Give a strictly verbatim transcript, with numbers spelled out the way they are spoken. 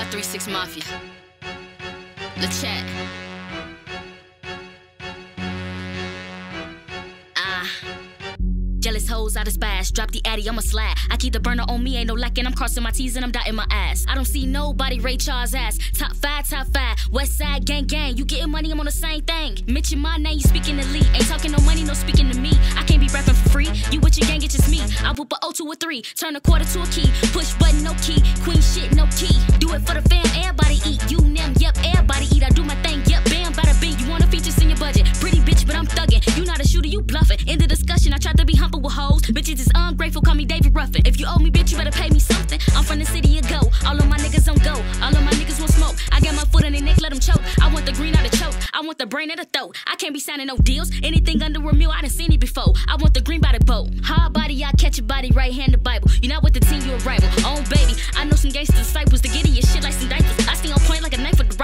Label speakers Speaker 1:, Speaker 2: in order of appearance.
Speaker 1: five three six Mafia. Let's chat. Ah. Jealous hoes out of spaz, drop the addy, I'ma slide. I keep the burner on me, ain't no lacking. I'm crossing my T's and I'm dotting my ass. I don't see nobody Ray Charles ass. Top five, top five, West Side gang gang. You getting money, I'm on the same thing. Mention my name, you speaking the lead. Ain't talking no money, no speaking to me. I can't be rapping for free. You with your gang, it's just me. I whoop a O to a three, turn a quarter to a key. Push button, no key. Queen shit, no key. Do it for the fam, everybody eat. You them, yep, everybody eat. I do my thing, yep, bam, bada bing. You want a features in your budget? Pretty bitch, but I'm thugging. You not a shooter, you bluffing. In the discussion, I tried to be humble with hoes. Bitches is ungrateful, call me David Ruffin. If you owe me, bitch, you better pay me something. I'm from the city of go. All of my niggas on go. All of my niggas want smoke. I got my foot on their neck, let them choke. I want the green out the choke. I want the brain at the throat. I can't be signing no deals. Anything under a meal, I done seen it before. I want the green by the boat. Hard body, I catch your body, right hand the Bible. You're not with the team, you a rival. Oh, baby, I know some gangsters disciples to get in your shit like some diapers. I stay on point like a knife with the